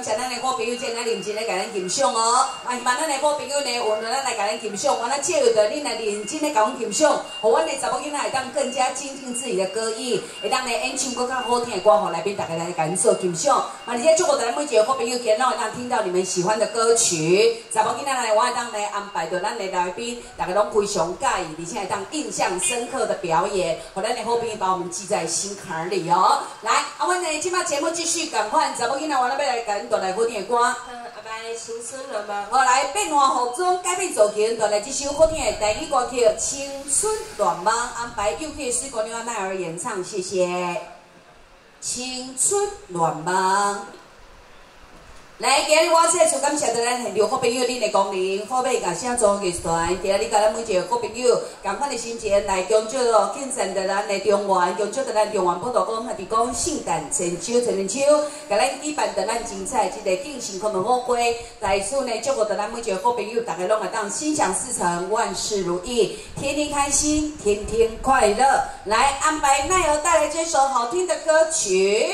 感谢咱的好朋友，今仔认真来甲咱欣赏哦。啊，希望咱的好朋友呢，有咱来甲咱欣赏，完了借由着恁来认真来甲阮欣赏，互阮的查某囡仔会当更加精进自己的歌艺，会当来演唱更较好听的歌，互来宾大家来甲咱做欣赏。啊，而且祝福咱每一个好朋友，今日会当听到你们喜欢的歌曲。查某囡仔来，我会当来安排着咱的来宾，大家拢非常介意，而且会当印象深刻的表演，互咱的好朋友把我们记在心坎里哦。来，啊，阮呢，今摆节目继续赶快，查某囡仔我要来甲恁带来好听的歌。 阿伯青春了吗？ 好，来变换服装，改变造型，带来这首好听的台语歌曲《青春乱梦》，安排又可以水果妞奈儿演唱，谢谢。《青春乱梦》。来，今日我再次感谢咱现场好朋友恁的光临，好美甲声组艺术团，今日甲咱每一个好朋友共款的心情来恭祝哦，敬献着咱的中原，恭祝着咱中原普渡宫，还是讲圣诞千秋，甲咱举办着咱精彩这个敬新课的晚会，在此呢祝福着咱每一个好朋友，大家拢会当心想事成，万事如意，天天开心，天天快乐。来，安排奈儿带来这首好听的歌曲。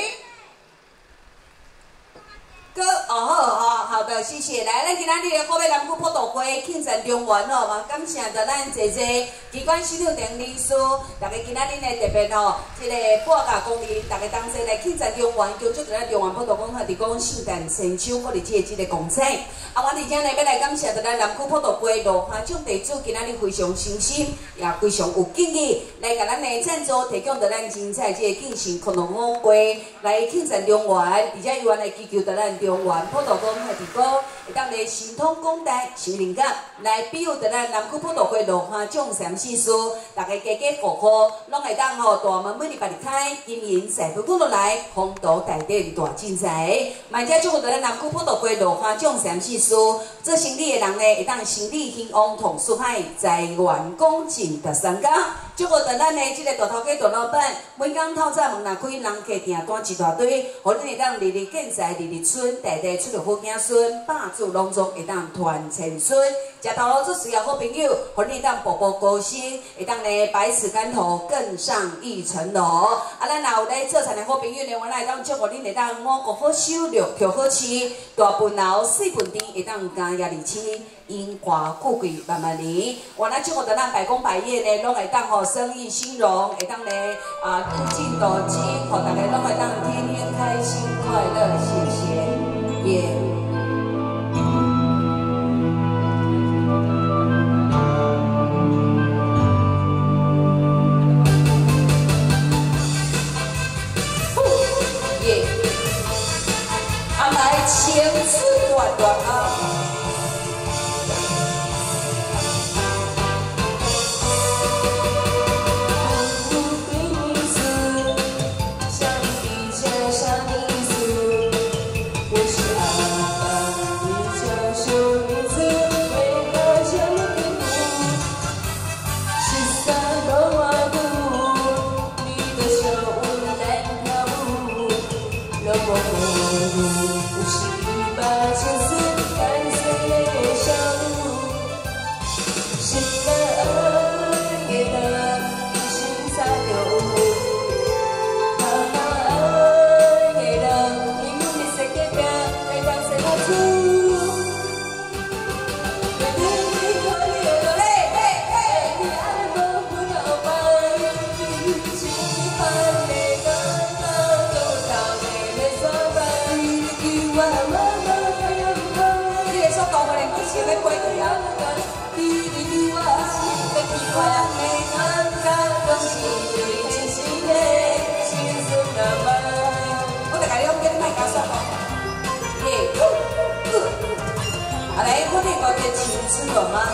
好的，谢谢。来，咱今仔日的好美南区普渡会庆赞中原哦，嘛感谢着咱姐姐机关市场陈理事，大家今仔日呢特别哦，这个半价公里，大家同齐来庆赞中原，恭祝着咱中原普渡宫，还是讲圣诞千秋，我哋这个公仔。啊，我而且呢要来感谢着咱南区普渡会落花奖地主，今仔日非常诚心，也非常有敬意，来甲咱的赞助提供着咱精彩这个敬新课堂晚会，来庆赞中原，而且伊原来祈求着咱中原普渡宫还是讲会当来神通广大、神灵感，来庇佑着咱南区普渡会落花种善事事，大家家家户户拢会当吼大门每日百日开，金银财富滚落来，风度大地大精彩。万家祝福着咱南区普渡会落花种善事事，做生意的人呢会当生意兴旺，同四海，财源广进达三江。祝福着咱的这个大头家、大老板，每工透早门若开，人客订单一大堆，互恁会当日日建财，日日春，代代出着好子孙，百子拢总会当传千孙。食头路做事业好朋友，互恁会当步步高升，会当呢百尺竿头更上一层楼。啊，咱若有咧做菜的好朋友呢，我来当祝福恁会当五谷好收，六畜好吃，大粪牛细粪田会当家业利起。因花富贵万万年，我来祝福着咱百工百业呢，拢会当吼生意兴隆，会当呢日进斗金，互大家拢会当天天开心快乐，谢谢，耶。安排青春乱乱啊！来，我哋嗰隻青春了嗎？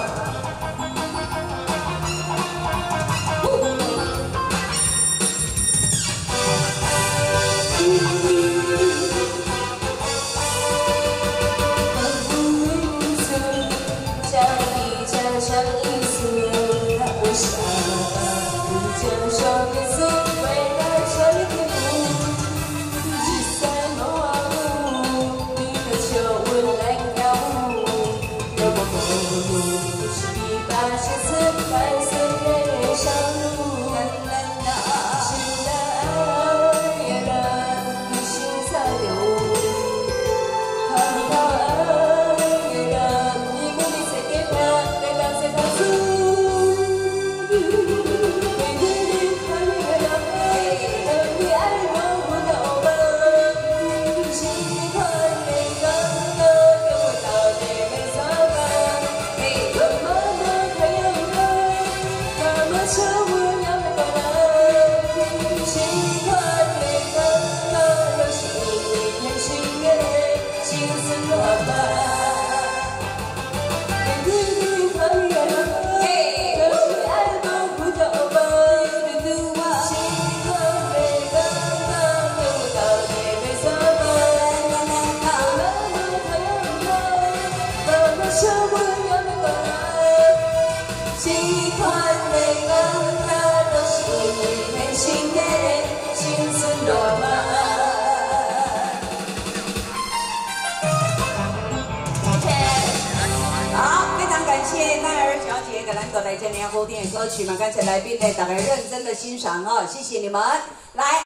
都是年轻的青春浪漫。好，非常感谢奈儿小姐给咱带来这样好听的歌曲嘛，刚才来宾呢，大家认真的欣赏哦，谢谢你们，来。